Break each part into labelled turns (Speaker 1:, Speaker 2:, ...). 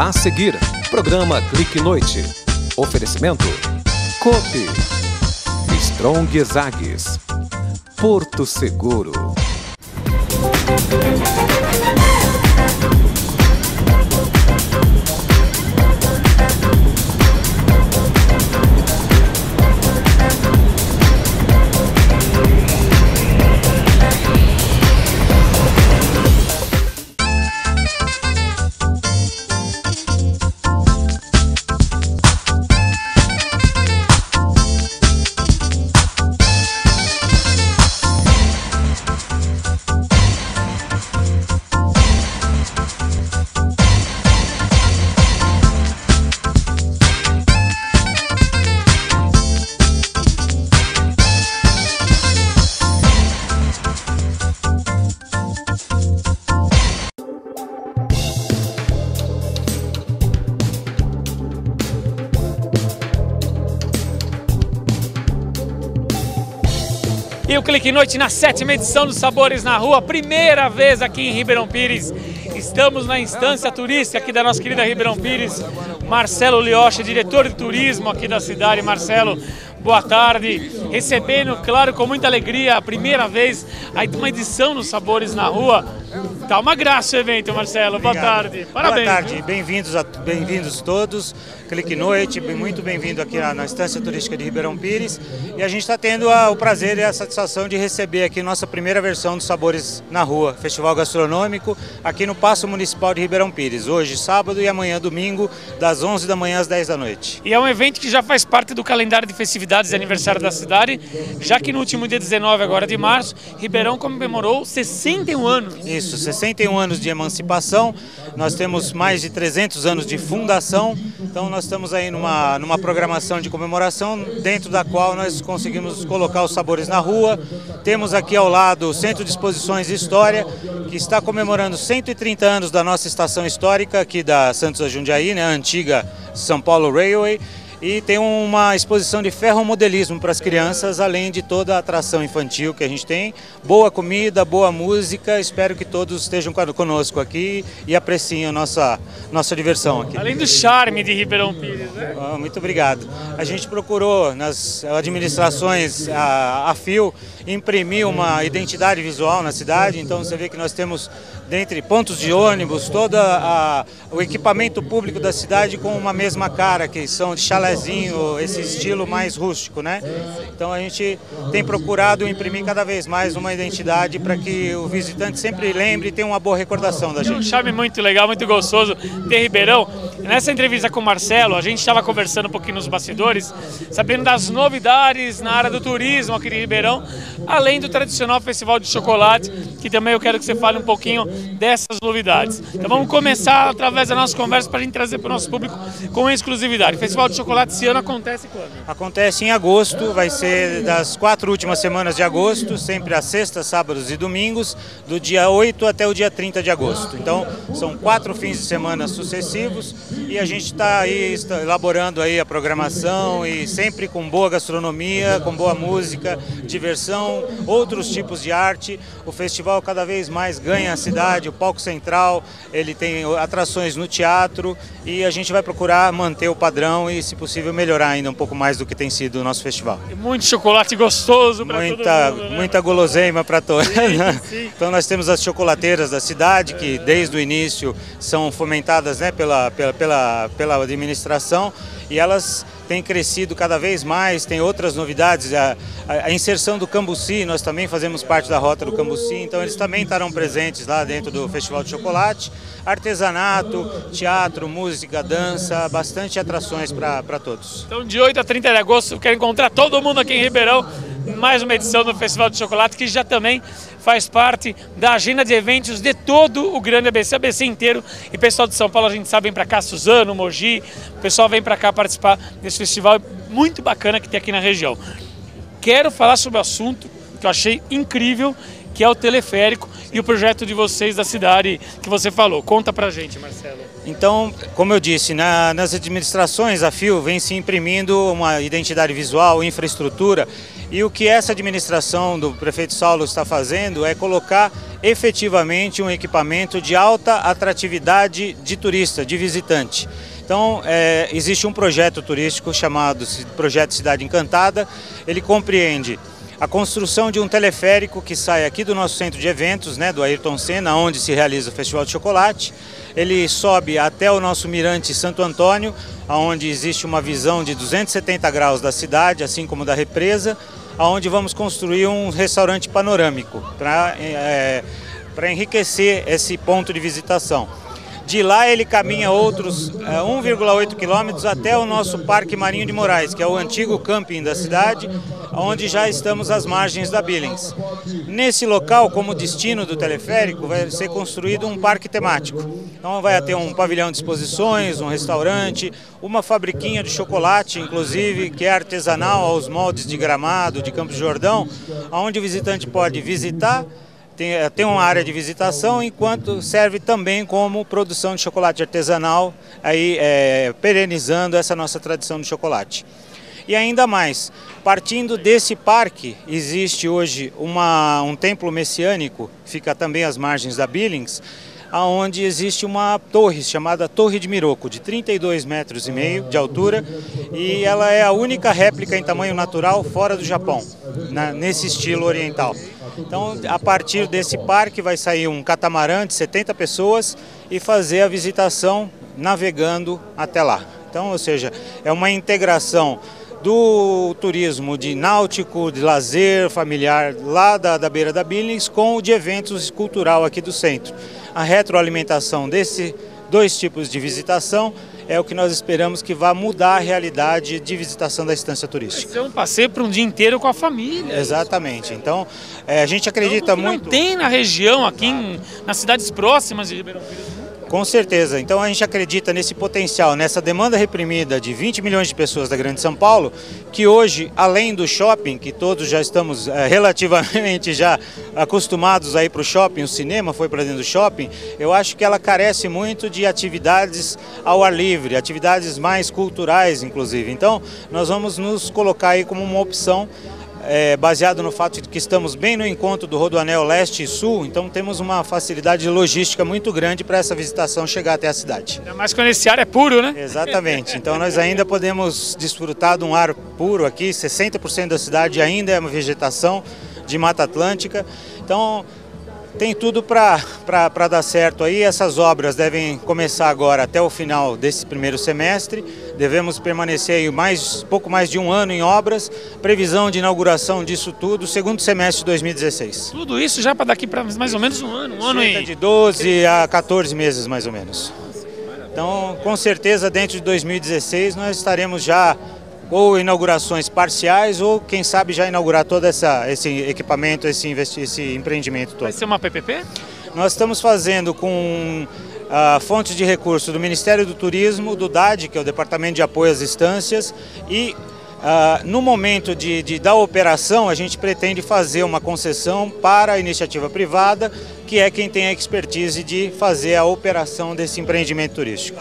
Speaker 1: A seguir, programa Clique Noite. Oferecimento Coop, Strong Zagues, Porto Seguro.
Speaker 2: E o Clique Noite na 7ª edição dos Sabores na Rua, primeira vez aqui em Ribeirão Pires. Estamos na instância turística aqui da nossa querida Ribeirão Pires. Marcelo Lioche, diretor de turismo aqui da cidade. Marcelo, boa tarde. Recebendo, claro, com muita alegria, a primeira vez uma edição dos Sabores na Rua. Tá uma graça o evento, Marcelo.
Speaker 3: Obrigado.
Speaker 2: Boa tarde. Parabéns.
Speaker 3: Boa tarde, bem-vindos todos. Clique Noite, muito bem-vindo aqui na Estância Turística de Ribeirão Pires. E a gente está tendo o prazer e a satisfação de receber aqui nossa primeira versão dos Sabores na Rua, Festival Gastronômico, aqui no Paço Municipal de Ribeirão Pires. Hoje, sábado e amanhã, domingo, das 11 da manhã às 10 da noite.
Speaker 2: E é um evento que já faz parte do calendário de festividades e aniversário da cidade, já que no último dia 19 agora de março, Ribeirão comemorou 61 anos.
Speaker 3: Isso, 61 anos de emancipação, nós temos mais de 300 anos de fundação, então nós estamos aí numa programação de comemoração, dentro da qual nós conseguimos colocar os sabores na rua. Temos aqui ao lado o Centro de Exposições e História, que está comemorando 130 anos da nossa estação histórica aqui da Santos a Jundiaí, né, a antiga São Paulo Railway. E tem uma exposição de ferromodelismo para as crianças, além de toda a atração infantil que a gente tem. Boa comida, boa música, espero que todos estejam conosco aqui e apreciem a nossa diversão aqui.
Speaker 2: Além do charme de Ribeirão Pires, né?
Speaker 3: Muito obrigado. A gente procurou nas administrações a fio imprimir uma identidade visual na cidade, então você vê que nós temos dentre pontos de ônibus, todo o equipamento público da cidade com uma mesma cara, que são de chalezinho, esse estilo mais rústico, né? Então a gente tem procurado imprimir cada vez mais uma identidade para que o visitante sempre lembre e tenha uma boa recordação da gente.
Speaker 2: É um charme muito legal, muito gostoso ter Ribeirão. Nessa entrevista com o Marcelo, a gente estava conversando um pouquinho nos bastidores, sabendo das novidades na área do turismo aqui de Ribeirão, além do tradicional festival de chocolate, que também eu quero que você fale um pouquinho dessas novidades. Então vamos começar através da nossa conversa para a gente trazer para o nosso público com exclusividade. O Festival de Chocolate esse ano acontece quando?
Speaker 3: Acontece em agosto, vai ser das 4 últimas semanas de agosto, sempre às sextas, sábados e domingos, do dia 8 até o dia 30 de agosto. Então são 4 fins de semana sucessivos e a gente está aí elaborando aí a programação e sempre com boa gastronomia, com boa música, diversão, outros tipos de arte. O festival cada vez mais ganha a cidade. O palco central, ele tem atrações no teatro e a gente vai procurar manter o padrão e, se possível, melhorar ainda um pouco mais do que tem sido o nosso festival.
Speaker 2: E muito chocolate gostoso para todo mundo, né? Muita
Speaker 3: guloseima para todos.
Speaker 2: Sim.
Speaker 3: Então nós temos as chocolateiras da cidade, que desde o início são fomentadas, né, pela administração, e elas têm crescido cada vez mais, tem outras novidades, a inserção do Cambuci, nós também fazemos parte da rota do Cambuci, então eles também estarão presentes lá dentro do Festival de Chocolate. Artesanato, teatro, música, dança, bastante atrações para todos.
Speaker 2: Então de 8 a 30 de agosto eu quero encontrar todo mundo aqui em Ribeirão, mais uma edição do Festival de Chocolate, que já também faz parte da agenda de eventos de todo o grande ABC inteiro. E pessoal de São Paulo, a gente sabe, vem para cá, Suzano, Mogi, o pessoal vem para cá participar desse festival muito bacana que tem aqui na região. Quero falar sobre o assunto que eu achei incrível, que é o teleférico e o projeto de vocês da cidade que você falou. Conta pra gente, Marcelo.
Speaker 3: Então, como eu disse, nas administrações a fio vem se imprimindo uma identidade visual, infraestrutura, e o que essa administração do prefeito Saulo está fazendo é colocar efetivamente um equipamento de alta atratividade de turista, de visitante. Então, existe um projeto turístico chamado Projeto Cidade Encantada. Ele compreende a construção de um teleférico que sai aqui do nosso centro de eventos, né, do Ayrton Senna, onde se realiza o Festival de Chocolate. Ele sobe até o nosso Mirante Santo Antônio, onde existe uma visão de 270 graus da cidade, assim como da represa, onde vamos construir um restaurante panorâmico para enriquecer esse ponto de visitação. De lá ele caminha outros 1,8 quilômetros até o nosso Parque Marinho de Moraes, que é o antigo camping da cidade, onde já estamos às margens da Billings. Nesse local, como destino do teleférico, vai ser construído um parque temático. Então vai ter um pavilhão de exposições, um restaurante, uma fabriquinha de chocolate, inclusive, que é artesanal aos moldes de Gramado, de Campos do Jordão, onde o visitante pode visitar. Tem uma área de visitação, enquanto serve também como produção de chocolate artesanal, aí, perenizando essa nossa tradição de chocolate. E ainda mais, partindo desse parque, existe hoje um templo messiânico, fica também às margens da Billings, onde existe uma torre chamada Torre de Miroco, de 32,5 metros de altura, e ela é a única réplica em tamanho natural fora do Japão, nesse estilo oriental. Então, a partir desse parque vai sair um catamarã de 70 pessoas e fazer a visitação navegando até lá. Então, ou seja, é uma integração do turismo de náutico, de lazer familiar lá da beira da Billings com o de eventos cultural aqui do centro. A retroalimentação desses dois tipos de visitação é o que nós esperamos que vá mudar a realidade de visitação da estância turística.
Speaker 2: Vai ser um passeio para um dia inteiro com a família.
Speaker 3: Exatamente. Então, a gente acredita muito...
Speaker 2: Não tem na região, aqui nas cidades próximas de Ribeirão Pires.
Speaker 3: Com certeza. Então a gente acredita nesse potencial, nessa demanda reprimida de 20 milhões de pessoas da Grande São Paulo, que hoje, além do shopping, que todos já estamos relativamente já acostumados a ir para o shopping, o cinema foi para dentro do shopping, eu acho que ela carece muito de atividades ao ar livre, atividades mais culturais, inclusive. Então nós vamos nos colocar aí como uma opção, baseado no fato de que estamos bem no encontro do Rodoanel Leste e Sul, então temos uma facilidade logística muito grande para essa visitação chegar até a cidade.
Speaker 2: Ainda mais quando esse ar é puro, né?
Speaker 3: Exatamente, então nós ainda podemos desfrutar de um ar puro aqui, 60% da cidade ainda é uma vegetação de Mata Atlântica, então tem tudo para dar certo aí. Essas obras devem começar agora até o final desse primeiro semestre. Devemos permanecer aí pouco mais de um ano em obras. Previsão de inauguração disso tudo, segundo semestre de 2016.
Speaker 2: Tudo isso já para daqui para mais ou menos um ano
Speaker 3: e... de 12 a 14 meses mais ou menos. Então, com certeza, dentro de 2016 nós estaremos já ou inaugurações parciais, ou quem sabe já inaugurar todo esse equipamento, esse empreendimento todo.
Speaker 2: Vai ser uma PPP?
Speaker 3: Nós estamos fazendo com fontes de recursos do Ministério do Turismo, do DAD, que é o Departamento de Apoio às Instâncias, e no momento da operação a gente pretende fazer uma concessão para a iniciativa privada, que é quem tem a expertise de fazer a operação desse empreendimento turístico.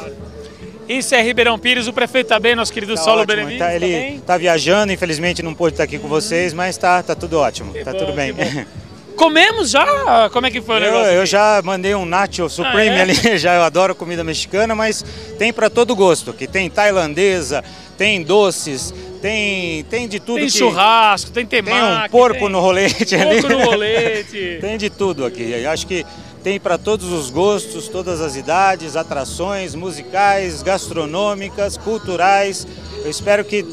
Speaker 2: Isso é Ribeirão Pires, o prefeito está bem, nosso querido Saulo Berenice.
Speaker 3: Ele está viajando, infelizmente não pôde estar aqui com vocês, mas tá tudo ótimo, tá tudo bem.
Speaker 2: Comemos já? Como é que foi o negócio?
Speaker 3: Eu já mandei um Nacho Supreme ali, já eu adoro comida mexicana, mas tem para todo gosto, que tem tailandesa, tem doces, tem de tudo.
Speaker 2: Tem churrasco, tem temaki.
Speaker 3: Tem um porco no rolete ali.
Speaker 2: Porco no rolete.
Speaker 3: Tem de tudo aqui, eu acho que tem para todos os gostos, todas as idades, atrações musicais, gastronômicas, culturais. Eu espero que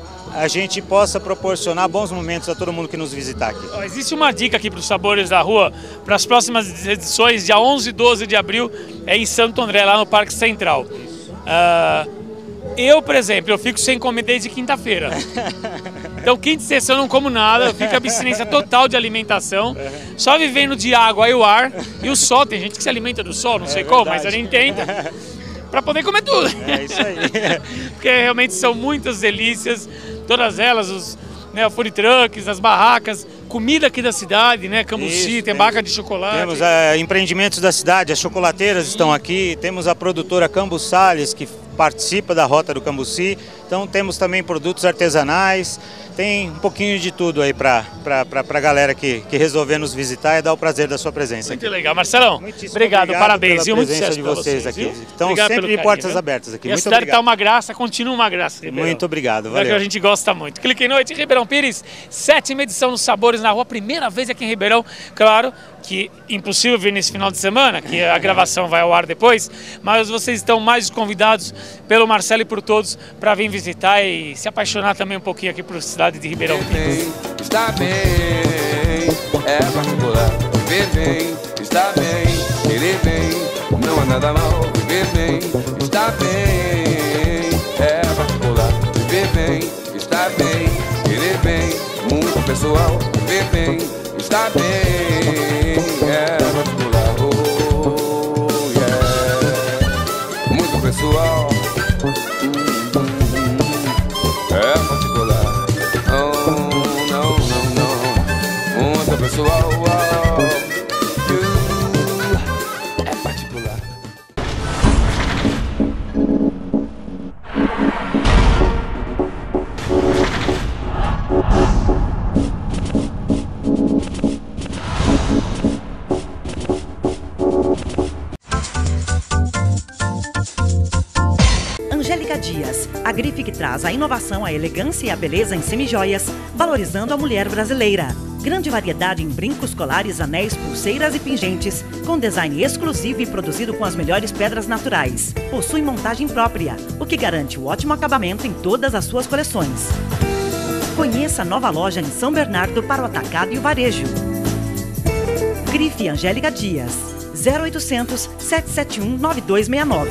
Speaker 3: a gente possa proporcionar bons momentos a todo mundo que nos visitar aqui.
Speaker 2: Existe uma dica aqui para os Sabores da Rua, para as próximas edições, dia 11 e 12 de abril, é em Santo André, lá no Parque Central. Eu, por exemplo, eu fico sem comer desde quinta-feira. Então, quinta e sexta eu não como nada, eu fico em abstinência total de alimentação, só vivendo de água e o ar e o sol. Tem gente que se alimenta do sol, não sei como, mas a gente tenta, para poder comer tudo.
Speaker 3: É isso aí.
Speaker 2: Porque realmente são muitas delícias, todas elas, os food trucks, as barracas, comida aqui da cidade, né? Cambuci, tem barraca de chocolate.
Speaker 3: Temos empreendimentos da cidade, as chocolateiras estão aqui, temos a produtora Cambuçales, que participa da Rota do Cambuci. Então temos também produtos artesanais, tem um pouquinho de tudo aí para a galera que resolver nos visitar e dar o prazer da sua presença.
Speaker 2: Muito
Speaker 3: aqui.
Speaker 2: legal. Marcelão, obrigado, parabéns.
Speaker 3: Pela
Speaker 2: muito
Speaker 3: presença
Speaker 2: sucesso
Speaker 3: de vocês aqui.
Speaker 2: Viu?
Speaker 3: Então
Speaker 2: Obrigado
Speaker 3: sempre de portas abertas aqui.
Speaker 2: E a
Speaker 3: Muito
Speaker 2: cidade
Speaker 3: obrigado.
Speaker 2: está uma graça, continua uma graça, Ribeirão.
Speaker 3: Muito obrigado,
Speaker 2: É
Speaker 3: valeu.
Speaker 2: que a gente gosta muito. Clique em Noite, Ribeirão Pires, 7ª edição dos Sabores na Rua, primeira vez aqui em Ribeirão. Claro que impossível vir nesse final de semana, que a gravação vai ao ar depois, mas vocês estão mais convidados pelo Marcelo e por todos para vir visitar e se apaixonar também um pouquinho aqui por cidade de Ribeirão Pires.
Speaker 4: Está bem, é particular. Viver bem, está bem, querer bem, não é nada mal. Viver bem, está bem, é particular. Viver bem, está bem, querer bem, muito pessoal. Viver bem, está bem, é particular. Oh, yeah, muito pessoal. É particular. Pessoal, é particular.
Speaker 5: Angélica Dias, a grife que traz a inovação, a elegância e a beleza em semijoias, valorizando a mulher brasileira. Grande variedade em brincos, colares, anéis, pulseiras e pingentes, com design exclusivo e produzido com as melhores pedras naturais. Possui montagem própria, o que garante o ótimo acabamento em todas as suas coleções. Conheça a nova loja em São Bernardo para o atacado e o varejo. Grife Angélica Dias, 0800 771 9269.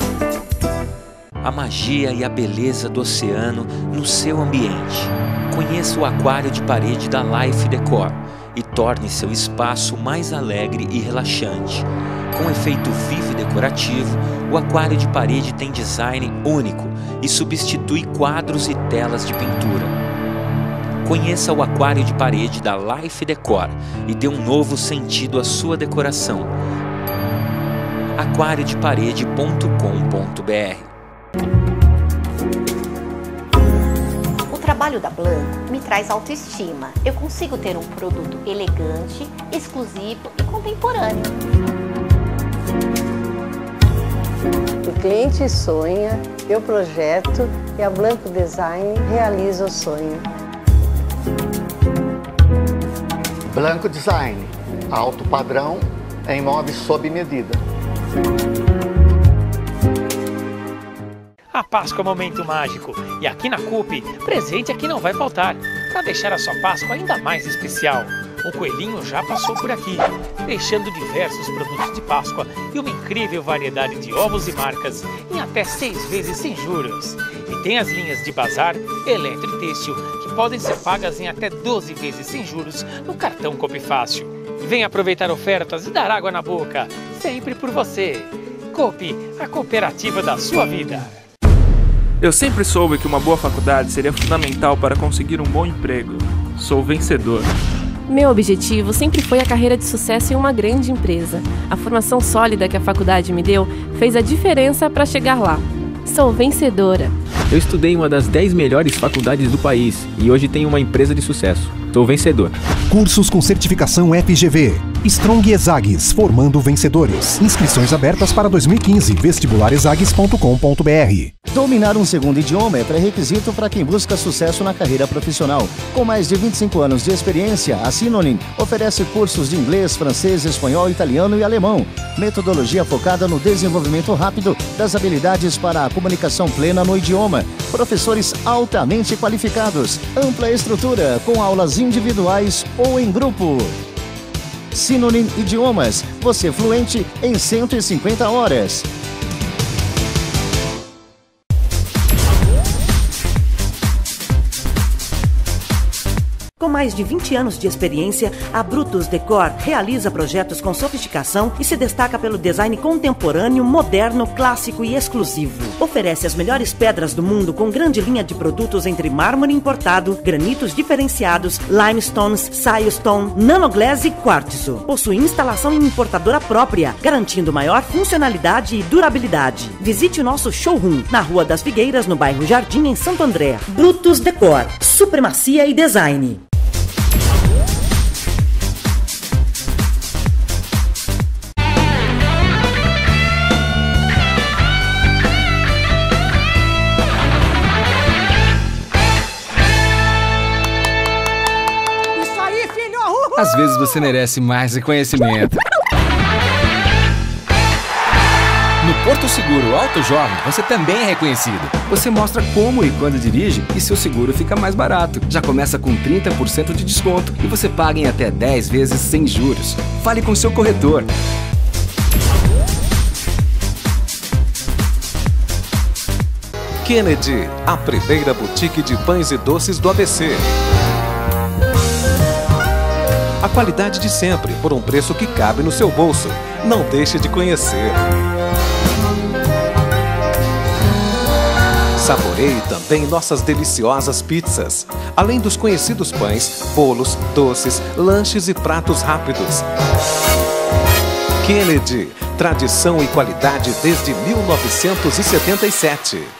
Speaker 6: A magia e a beleza do oceano no seu ambiente. Conheça o aquário de parede da Life Decor e torne seu espaço mais alegre e relaxante. Com efeito vivo e decorativo, o aquário de parede tem design único e substitui quadros e telas de pintura. Conheça o aquário de parede da Life Decor e dê um novo sentido à sua decoração. aquariodeparede.com.br.
Speaker 7: O trabalho da Blanco me traz autoestima. Eu consigo ter um produto elegante, exclusivo e contemporâneo.
Speaker 8: O cliente sonha, eu projeto e a Blanco Design realiza o sonho.
Speaker 9: Blanco Design, alto padrão em móveis sob medida.
Speaker 2: A Páscoa é um momento mágico e aqui na CUP, presente aqui não vai faltar, para deixar a sua Páscoa ainda mais especial. O coelhinho já passou por aqui, deixando diversos produtos de Páscoa e uma incrível variedade de ovos e marcas em até 6 vezes sem juros. E tem as linhas de bazar, eletro e têxtil, que podem ser pagas em até 12 vezes sem juros no cartão CUP Fácil. Venha aproveitar ofertas e dar água na boca, sempre por você. CUP, a cooperativa da sua vida.
Speaker 10: Eu sempre soube que uma boa faculdade seria fundamental para conseguir um bom emprego. Sou vencedor.
Speaker 11: Meu objetivo sempre foi a carreira de sucesso em uma grande empresa. A formação sólida que a faculdade me deu fez a diferença para chegar lá. Sou vencedora.
Speaker 12: Eu estudei em uma das 10 melhores faculdades do país e hoje tenho uma empresa de sucesso. Sou vencedor.
Speaker 13: Cursos com certificação FGV. Strong Exagues, formando vencedores. Inscrições abertas para 2015. vestibularezagues.com.br.
Speaker 14: Dominar um segundo idioma é pré-requisito para quem busca sucesso na carreira profissional. Com mais de 25 anos de experiência, a Synonym oferece cursos de inglês, francês, espanhol, italiano e alemão. Metodologia focada no desenvolvimento rápido das habilidades para a comunicação plena no idioma. Professores altamente qualificados. Ampla estrutura, com aulas individuais ou em grupo. Synonym Idiomas, você fluente em 150 horas.
Speaker 5: Com mais de 20 anos de experiência, a Brutus Decor realiza projetos com sofisticação e se destaca pelo design contemporâneo, moderno, clássico e exclusivo. Oferece as melhores pedras do mundo com grande linha de produtos entre mármore importado, granitos diferenciados, limestones, silestone, nanoglass e quartzo. Possui instalação em importadora própria, garantindo maior funcionalidade e durabilidade. Visite o nosso showroom na Rua das Figueiras, no bairro Jardim, em Santo André. Brutus Decor, supremacia e design.
Speaker 15: Às vezes você merece mais reconhecimento. No Porto Seguro Auto Jovem, você também é reconhecido. Você mostra como e quando dirige e seu seguro fica mais barato. Já começa com 30% de desconto e você paga em até 10 vezes sem juros. Fale com seu corretor.
Speaker 1: Kennedy, a primeira boutique de pães e doces do ABC. A qualidade de sempre, por um preço que cabe no seu bolso. Não deixe de conhecer. Saboreie também nossas deliciosas pizzas, além dos conhecidos pães, bolos, doces, lanches e pratos rápidos. Kennedy, tradição e qualidade desde 1977.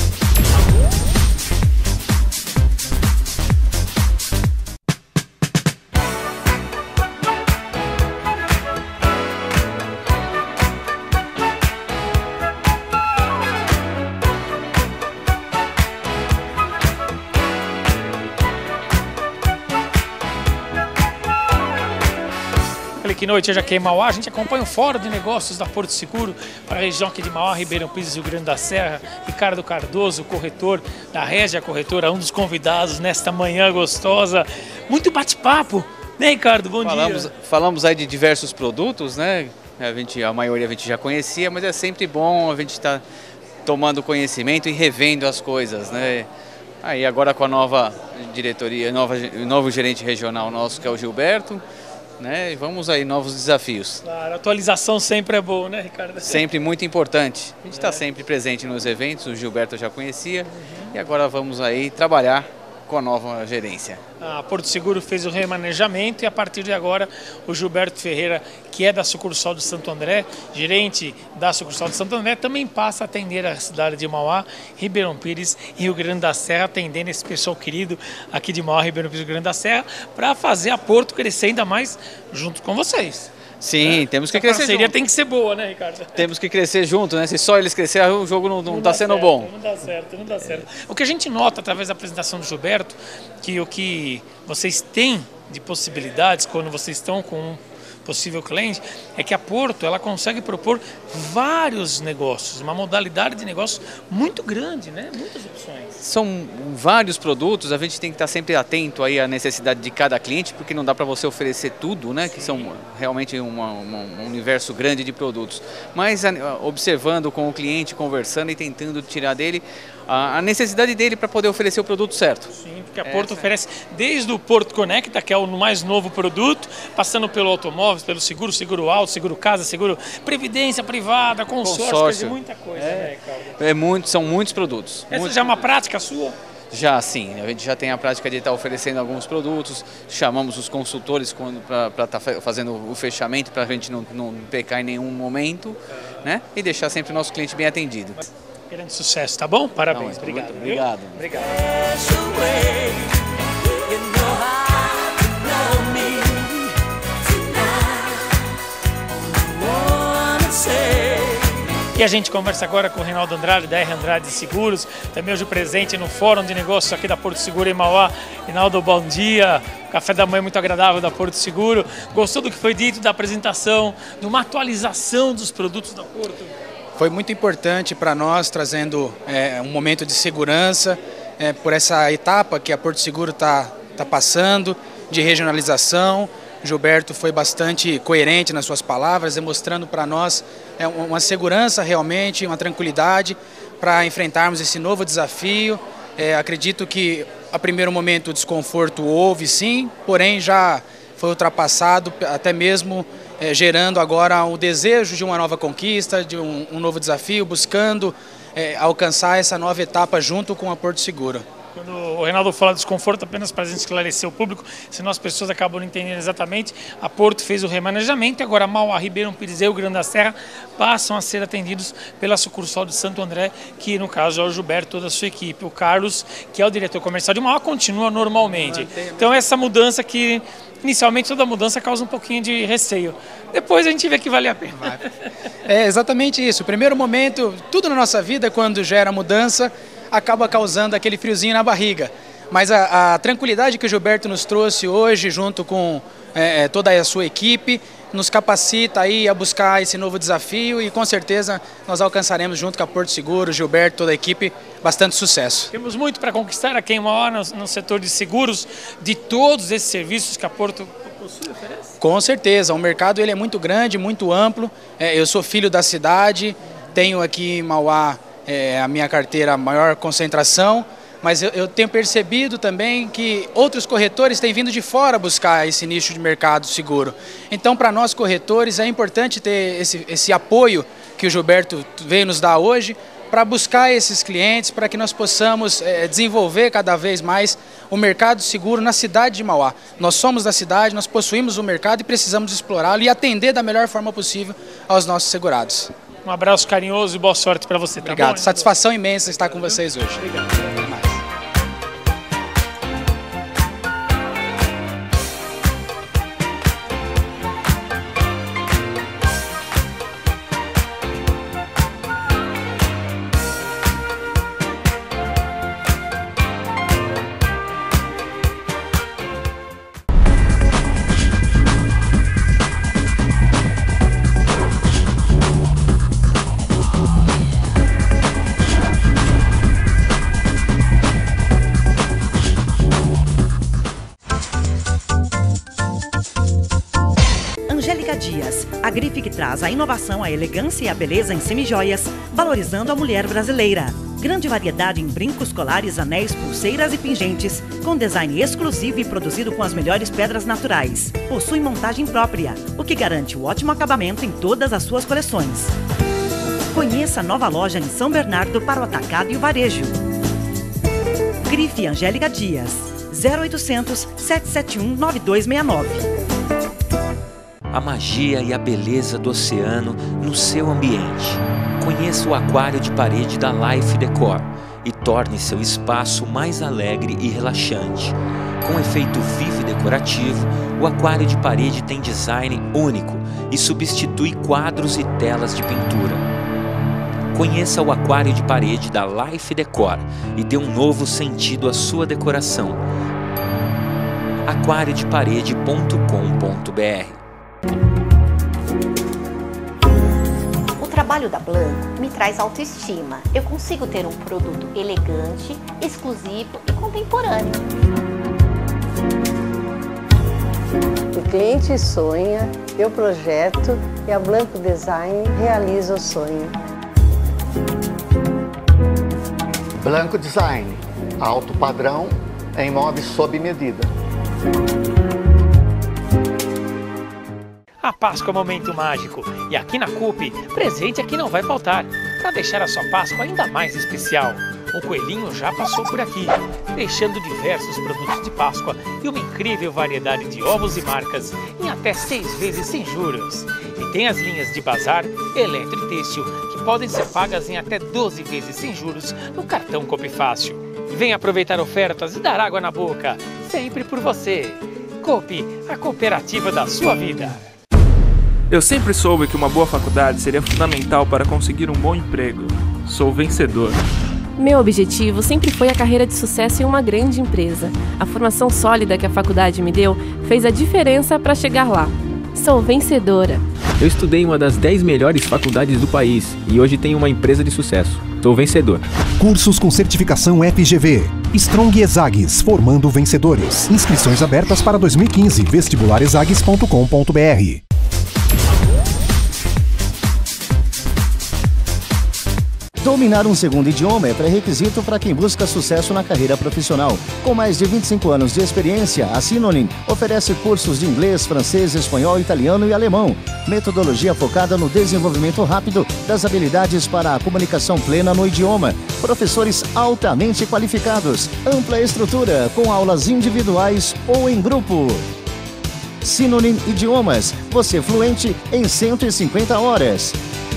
Speaker 2: Que noite hoje aqui em Mauá, a gente acompanha o Fórum de Negócios da Porto Seguro para a região aqui de Mauá, Ribeirão Pires e Rio Grande da Serra. Ricardo Cardoso, corretor da Régia Corretora, um dos convidados nesta manhã gostosa. Muito bate-papo, né, Ricardo? Bom dia.
Speaker 16: Falamos aí de diversos produtos, né? A maioria a gente já conhecia, mas é sempre bom a gente estar tomando conhecimento e revendo as coisas, né? Aí agora com a nova diretoria, novo gerente regional nosso, que é o Gilberto, né? E vamos aí, novos desafios.
Speaker 2: Claro, a atualização sempre é boa, né, Ricardo?
Speaker 16: Sempre muito importante. A gente está sempre presente nos eventos, o Gilberto eu já conhecia, e agora vamos aí trabalhar com a nova gerência.
Speaker 2: A Porto Seguro fez o remanejamento e a partir de agora o Gilberto Ferreira, que é da sucursal de Santo André, gerente da sucursal de Santo André, também passa a atender a cidade de Mauá, Ribeirão Pires e Rio Grande da Serra, atendendo esse pessoal querido aqui de Mauá, Ribeirão Pires e Rio Grande da Serra, para fazer a Porto crescer ainda mais junto com vocês.
Speaker 16: Sim, temos que crescer junto. A
Speaker 2: parceria tem que ser boa, né, Ricardo?
Speaker 16: Temos que crescer junto, né? Se só eles crescerem, o jogo não está sendo bom.
Speaker 2: Não dá certo. O que a gente nota através da apresentação do Gilberto, que o que vocês têm de possibilidades quando vocês estão com um possível cliente, é que a Porto ela consegue propor vários negócios, uma modalidade de negócio muito grande, né? Muitas opções.
Speaker 16: São vários produtos, a gente tem que estar sempre atento aí à necessidade de cada cliente, porque não dá para você oferecer tudo, né? Que são realmente um universo grande de produtos. Mas observando com o cliente, conversando e tentando tirar dele a necessidade dele para poder oferecer o produto certo.
Speaker 2: Sim, porque a Porto oferece desde o Porto Conecta, que é o mais novo produto, passando pelo automóvel, pelo seguro, seguro auto, seguro casa, seguro previdência privada, consórcio, muita coisa, né, Ricardo?
Speaker 16: São muitos produtos.
Speaker 2: Essa já é uma prática sua?
Speaker 16: Já, sim. A gente já tem a prática de estar oferecendo alguns produtos, chamamos os consultores para estar fazendo o fechamento, para a gente não pecar em nenhum momento, né? E deixar sempre o nosso cliente bem atendido.
Speaker 2: Grande sucesso, tá bom? Parabéns. Obrigado.
Speaker 16: Obrigado.
Speaker 2: E a gente conversa agora com o Reinaldo Andrade, da R Andrade Seguros, também hoje presente no Fórum de Negócios aqui da Porto Seguro em Mauá. Reinaldo, bom dia. Café da manhã muito agradável da Porto Seguro. Gostou do que foi dito, da apresentação, de uma atualização dos produtos da Porto?
Speaker 17: Foi muito importante para nós, trazendo um momento de segurança por essa etapa que a Porto Seguro está passando, de regionalização. Gilberto foi bastante coerente nas suas palavras, demonstrando para nós uma segurança realmente, uma tranquilidade para enfrentarmos esse novo desafio. Acredito que A primeiro momento o desconforto houve sim, porém já foi ultrapassado, até mesmo gerando agora o desejo de uma nova conquista, de um novo desafio, buscando alcançar essa nova etapa junto com a Porto Seguro.
Speaker 2: Quando o Reinaldo fala de desconforto, apenas para a gente esclarecer o público, senão as pessoas acabam não entendendo exatamente, a Porto fez o remanejamento e agora Mauá, Ribeirão Pires e Rio Grande da Serra passam a ser atendidos pela sucursal de Santo André, que no caso é o Gilberto e toda a sua equipe. O Carlos, que é o diretor comercial de Mauá, continua normalmente. Então essa mudança que, inicialmente toda mudança causa um pouquinho de receio. Depois a gente vê que vale a pena.
Speaker 17: É exatamente isso. O primeiro momento, tudo na nossa vida, quando gera mudança, acaba causando aquele friozinho na barriga. Mas a tranquilidade que o Gilberto nos trouxe hoje, junto com toda a sua equipe, nos capacita aí a buscar esse novo desafio e com certeza nós alcançaremos junto com a Porto Seguro, Gilberto, toda a equipe, bastante sucesso.
Speaker 2: Temos muito para conquistar aqui em Mauá no setor de seguros, de todos esses serviços que a Porto possui, oferece?
Speaker 17: Com certeza, o mercado ele é muito grande, muito amplo. Eu sou filho da cidade, tenho aqui em Mauá a minha carteira, a maior concentração, mas eu tenho percebido também que outros corretores têm vindo de fora buscar esse nicho de mercado seguro. Então, para nós corretores, é importante ter esse apoio que o Gilberto veio nos dar hoje, para buscar esses clientes, para que nós possamos desenvolver cada vez mais o mercado seguro na cidade de Mauá. Nós somos da cidade, nós possuímos o mercado e precisamos explorá-lo e atender da melhor forma possível aos nossos segurados.
Speaker 2: Um abraço carinhoso e boa sorte para você.
Speaker 17: Obrigado.
Speaker 2: Tá bom?
Speaker 17: Satisfação imensa estar com vocês hoje.
Speaker 2: Obrigado.
Speaker 5: Dias, a grife que traz a inovação, a elegância e a beleza em semijoias, valorizando a mulher brasileira. Grande variedade em brincos, colares, anéis, pulseiras e pingentes, com design exclusivo e produzido com as melhores pedras naturais. Possui montagem própria, o que garante o ótimo acabamento em todas as suas coleções. Conheça a nova loja em São Bernardo para o atacado e o varejo. Grife Angélica Dias, 0800 771 9269.
Speaker 6: A magia e a beleza do oceano no seu ambiente. Conheça o aquário de parede da Life Decor e torne seu espaço mais alegre e relaxante. Com efeito vivo e decorativo, o aquário de parede tem design único e substitui quadros e telas de pintura. Conheça o aquário de parede da Life Decor e dê um novo sentido à sua decoração. aquariodeparede.com.br.
Speaker 7: O trabalho da Blanco me traz autoestima. Eu consigo ter um produto elegante, exclusivo e contemporâneo.
Speaker 8: O cliente sonha, eu projeto e a Blanco Design realiza o sonho.
Speaker 9: Blanco Design, alto padrão em móveis sob medida.
Speaker 2: A Páscoa é um momento mágico e aqui na CUP, presente aqui não vai faltar. Para deixar a sua Páscoa ainda mais especial, o Coelhinho já passou por aqui, deixando diversos produtos de Páscoa e uma incrível variedade de ovos e marcas em até 6 vezes sem juros. E tem as linhas de bazar, eletro e têxtil, que podem ser pagas em até 12 vezes sem juros no cartão Coop Fácil. Venha aproveitar ofertas e dar água na boca, sempre por você. Coop, a cooperativa da sua vida.
Speaker 10: Eu sempre soube que uma boa faculdade seria fundamental para conseguir um bom emprego. Sou vencedor.
Speaker 11: Meu objetivo sempre foi a carreira de sucesso em uma grande empresa. A formação sólida que a faculdade me deu fez a diferença para chegar lá. Sou vencedora.
Speaker 12: Eu estudei em uma das 10 melhores faculdades do país e hoje tenho uma empresa de sucesso. Sou vencedor.
Speaker 13: Cursos com certificação FGV. Strong Exagues, formando vencedores. Inscrições abertas para 2015. vestibularezagues.com.br.
Speaker 14: Dominar um segundo idioma é pré-requisito para quem busca sucesso na carreira profissional. Com mais de 25 anos de experiência, a Synonym oferece cursos de inglês, francês, espanhol, italiano e alemão. Metodologia focada no desenvolvimento rápido das habilidades para a comunicação plena no idioma. Professores altamente qualificados. Ampla estrutura, com aulas individuais ou em grupo. Synonym Idiomas. Você fluente em 150 horas.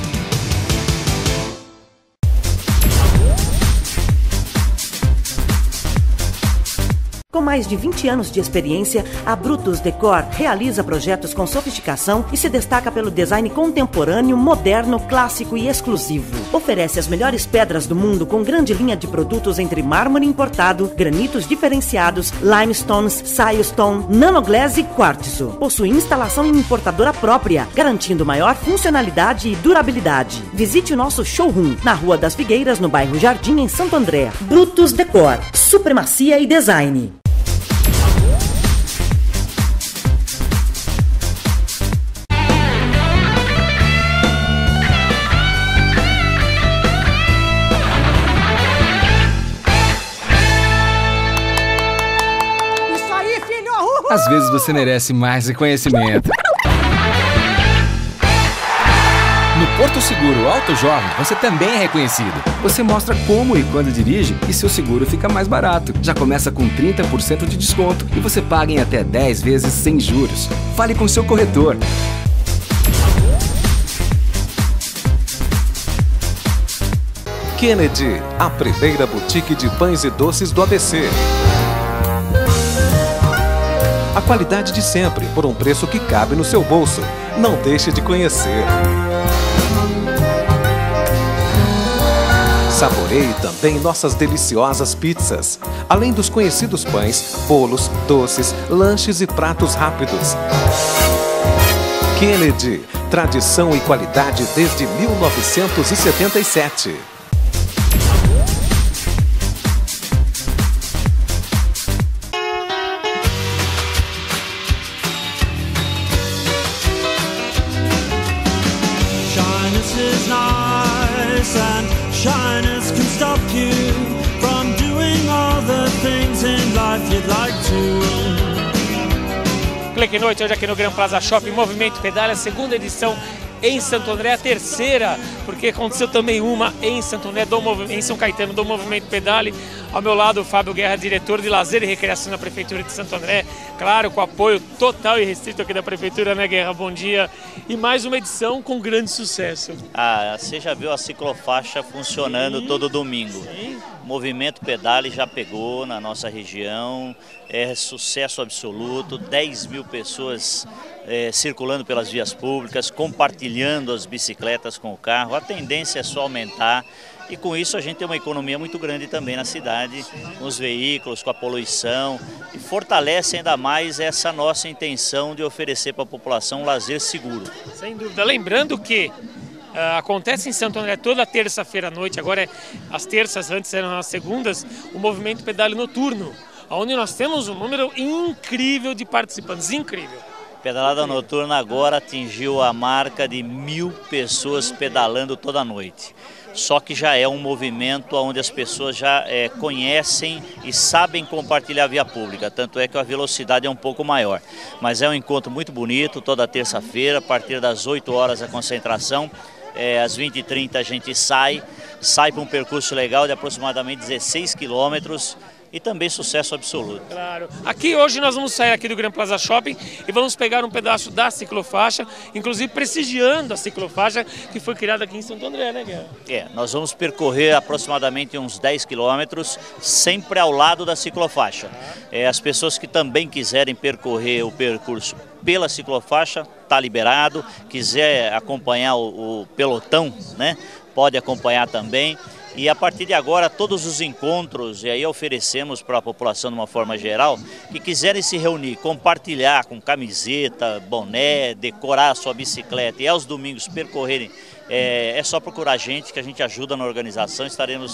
Speaker 5: Com mais de 20 anos de experiência, a Brutus Decor realiza projetos com sofisticação e se destaca pelo design contemporâneo, moderno, clássico e exclusivo. Oferece as melhores pedras do mundo com grande linha de produtos entre mármore importado, granitos diferenciados, limestones, silestone, nanoglass e quartzo. Possui instalação em importadora própria, garantindo maior funcionalidade e durabilidade. Visite o nosso showroom na Rua das Figueiras, no bairro Jardim, em Santo André. Brutus Decor, supremacia e design.
Speaker 15: Às vezes você merece mais reconhecimento. No Porto Seguro Auto Jovem, você também é reconhecido. Você mostra como e quando dirige e seu seguro fica mais barato. Já começa com 30% de desconto e você paga em até 10 vezes sem juros. Fale com seu corretor.
Speaker 1: Kennedy, a primeira boutique de pães e doces do ABC. A qualidade de sempre, por um preço que cabe no seu bolso. Não deixe de conhecer. Saboreie também nossas deliciosas pizzas. Além dos conhecidos pães, bolos, doces, lanches e pratos rápidos. Kennedy, tradição e qualidade desde 1977.
Speaker 18: Shyness can stop you from doing all the things in life you'd like to.
Speaker 2: Clique Noite, hoje aqui no Gran Plaza Shopping, Movimento Pedale, a segunda edição em Santo André, a terceira, porque aconteceu também uma em Santo André, em São Caetano, do Movimento Pedale. Ao meu lado, o Fábio Guerra, diretor de Lazer e Recreação da Prefeitura de Santo André. Claro, com apoio total e restrito aqui da Prefeitura, né, Guerra? Bom dia. E mais uma edição com grande sucesso.
Speaker 19: Você já viu a ciclofaixa funcionando todo domingo. O Movimento Pedale já pegou na nossa região, é sucesso absoluto, 10 mil pessoas circulando pelas vias públicas, compartilhando as bicicletas com o carro. A tendência é só aumentar. E com isso a gente tem uma economia muito grande também na cidade, com os veículos, com a poluição, e fortalece ainda mais essa nossa intenção de oferecer para a população um lazer seguro.
Speaker 2: Sem dúvida. Lembrando que acontece em Santo André toda terça-feira à noite, agora as terças, antes eram as segundas, o Movimento Pedale Noturno, onde nós temos um número incrível de participantes, incrível.
Speaker 19: Pedalada Noturna agora atingiu a marca de 1000 pessoas pedalando toda noite. Só que já é um movimento onde as pessoas já conhecem e sabem compartilhar a via pública, tanto é que a velocidade é um pouco maior. Mas é um encontro muito bonito, toda terça-feira, a partir das 8 horas a concentração, às 20h30 a gente sai para um percurso legal de aproximadamente 16 quilômetros, e também sucesso absoluto.
Speaker 2: Claro. Aqui hoje nós vamos sair aqui do Gran Plaza Shopping e vamos pegar um pedaço da ciclofaixa, inclusive prestigiando a ciclofaixa que foi criada aqui em Santo André, né, Guerra?
Speaker 19: Nós vamos percorrer aproximadamente uns 10 quilômetros, sempre ao lado da ciclofaixa. As pessoas que também quiserem percorrer o percurso pela ciclofaixa, está liberado. Quiser acompanhar o pelotão, né, pode acompanhar também. E a partir de agora, todos os encontros, e aí oferecemos para a população de uma forma geral, que quiserem se reunir, compartilhar com camiseta, boné, decorar a sua bicicleta e aos domingos percorrerem, é só procurar a gente, que a gente ajuda na organização, estaremos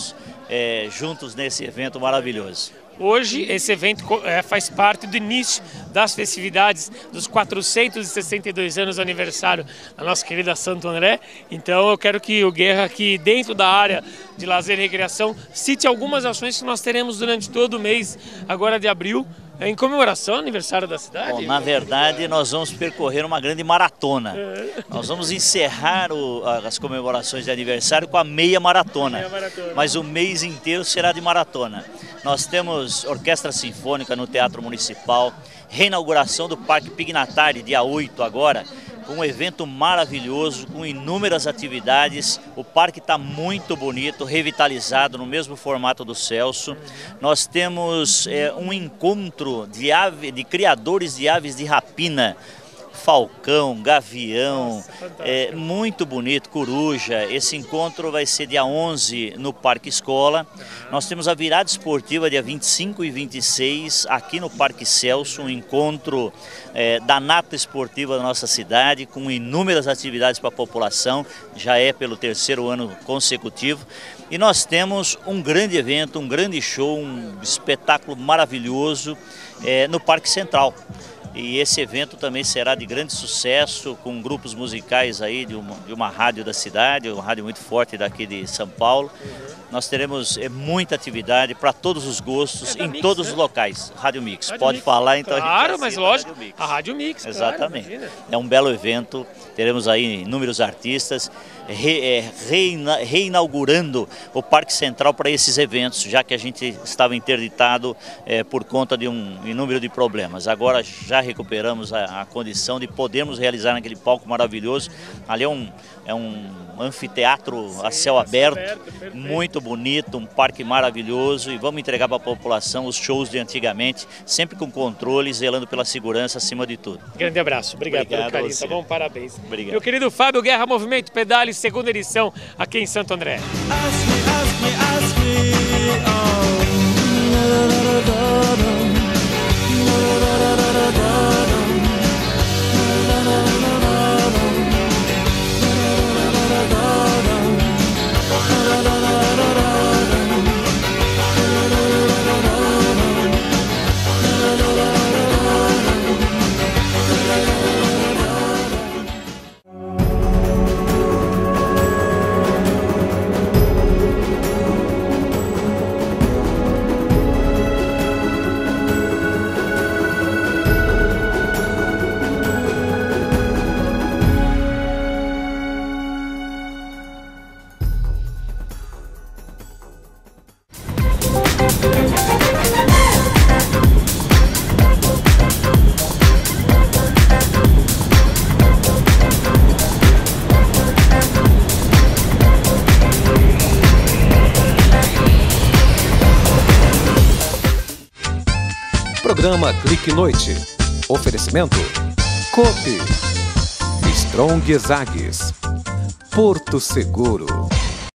Speaker 19: juntos nesse evento maravilhoso.
Speaker 2: Hoje, esse evento faz parte do início das festividades dos 462 anos do aniversário da nossa querida Santo André. Então eu quero que o Guerra, aqui dentro da área de lazer e recreação, cite algumas ações que nós teremos durante todo o mês agora de abril, em comemoração ao aniversário da cidade.
Speaker 19: Bom, na verdade, nós vamos percorrer uma grande maratona. Nós vamos encerrar as comemorações de aniversário com a meia maratona. Mas o mês inteiro será de maratona. Nós temos orquestra sinfônica no Teatro Municipal, reinauguração do Parque Pignatari, dia 8 agora, com um evento maravilhoso, com inúmeras atividades. O parque está muito bonito, revitalizado, no mesmo formato do Celso. Nós temos um encontro de criadores de aves de rapina, falcão, gavião, muito bonito, coruja. Esse encontro vai ser dia 11 no Parque Escola. Nós temos a virada esportiva dia 25 e 26 aqui no Parque Celso, um encontro da nata esportiva da nossa cidade, com inúmeras atividades para a população, já é pelo 3º ano consecutivo. E nós temos um grande evento, um grande show, um espetáculo maravilhoso no Parque Central. E esse evento também será de grande sucesso, com grupos musicais aí de uma rádio da cidade, uma rádio muito forte daqui de São Paulo. Nós teremos muita atividade para todos os gostos, em todos os locais. Rádio Mix, pode falar, então.
Speaker 2: Claro, mas lógico, a Rádio Mix.
Speaker 19: Exatamente. Claro, é um belo evento, teremos aí inúmeros artistas reinaugurando o Parque Central para esses eventos, já que a gente estava interditado por conta de um número de problemas. Agora já recuperamos a condição de podermos realizar naquele palco maravilhoso. Ali é um anfiteatro a céu aberto, muito bonito, um parque maravilhoso, e vamos entregar para a população os shows de antigamente, sempre com controle, zelando pela segurança acima de tudo.
Speaker 2: Grande abraço, obrigado pelo carinho, tá bom? Parabéns.
Speaker 19: Obrigado.
Speaker 2: Meu querido Fábio Guerra, Movimento Pedale, 2ª edição aqui em Santo André.
Speaker 1: Programa Clique Noite. Oferecimento Coop, Strong Zagues, Porto Seguro.